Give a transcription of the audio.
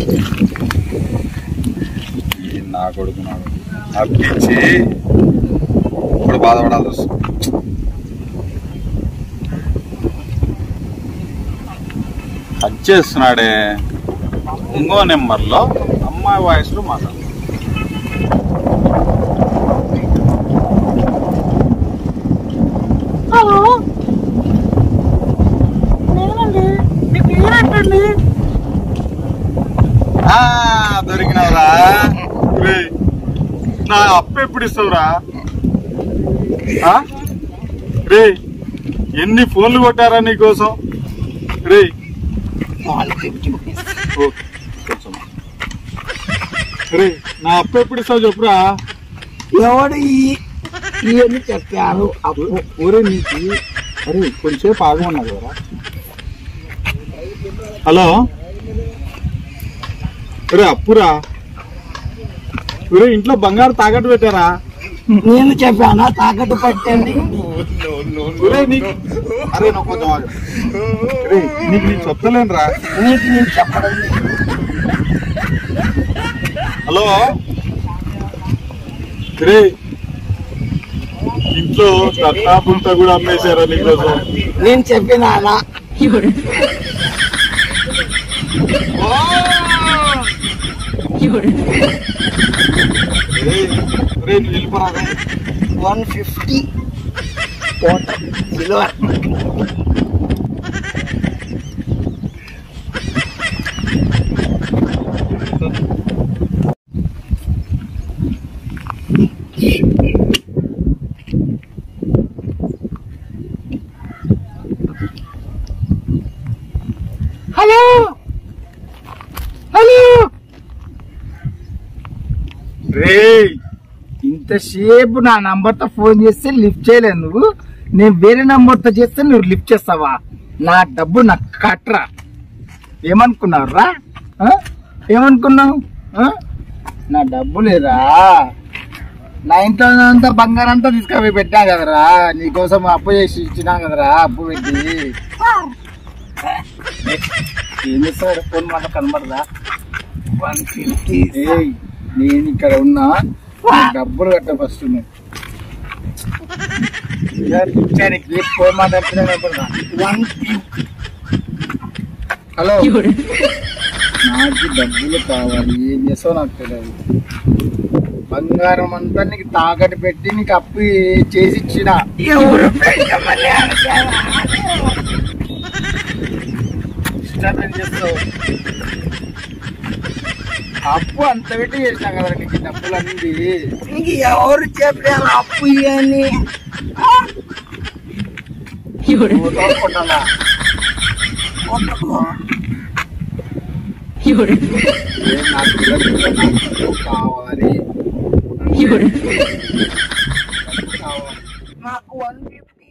నా కొడుకున్నాడు అప్పించి ఇప్పుడు బాధపడాల్సి వస్తుంది. కట్ చేస్తున్నాడే. ఇంకో నెంబర్లో అమ్మాయి వాయిస్లో మాట్లాడు. హలో, నేనండి. మీ పేరేంటండి? దొరికినవరా? నా అప్పు ఎప్పుడు ఇస్తావురా? రే, ఎన్ని ఫోన్లు కొట్టారా నీకోసం? రే రే, నా అప్పు ఎప్పుడు ఇస్తావు చెప్పురా? ఎవడు ఇవన్నీ చెప్పారు? అప్పు ఊరే నీకు. అరే కొంచెంసేపు ఆగమన్నా కదరా. హలో, రే అప్పురా. ఊరే ఇంట్లో బంగారు తాకట్టు పెట్టారా? నేను చెప్పానా తాకట్టు పట్టండి? అరే నువ్వు కొంచెం ఆగు. రే నీకు నేను చెప్తలేనురా. నీకు నేను చెప్పడం. హలో రే, ఇంట్లో తట్టా పుంత కూడా అమ్మేశారా నీకోసం? నేను చెప్పినానా? రే నువ్వు వెళ్ళిపోరాగా. 150 సిల్వర్. హలో హలో, రే ఇంతసేపు నా నంబర్తో ఫోన్ చేస్తే లిఫ్ట్ చేయలేదు నువ్వు. నేను వేరే నంబర్తో చేస్తే నువ్వు లిఫ్ట్ చేస్తావా? నా డబ్బు నాకు కట్టరా. ఏమనుకున్నావు రా? ఏమనుకున్నావు? నా డబ్బు లేదా? నా ఇంట్లో అంతా బంగారం అంతా తీసుకుపోయి పెట్టా కదరా. నీకోసం అప్పు చేసి ఇచ్చినా కదరా. అప్పు పెట్టి ఏం చేస్తాడు? ఫోన్ మాట కనబడదా? 150. నేను ఇక్కడ ఉన్నా, డబ్బులు కట్ట ఫస్ట్. ఫోన్ మాట్లాడుతున్నా. 150. హలో, నాకు డబ్బులు కావాలి. ఏం చేస్తావు నాకు తెలియదు. బంగారం అంతా నీకు తాకట్టు పెట్టి నీకు అప్పు చేసి ఇచ్చిన. చేస్తావు అప్పు అంత పెట్టి చేసినా కదా నీకు డబ్బులు అన్నీ. నీకు ఎవరు చెప్పారు అప్పు ఇవన్నీ? కొట్టాలా? కావాలి నాకు 150.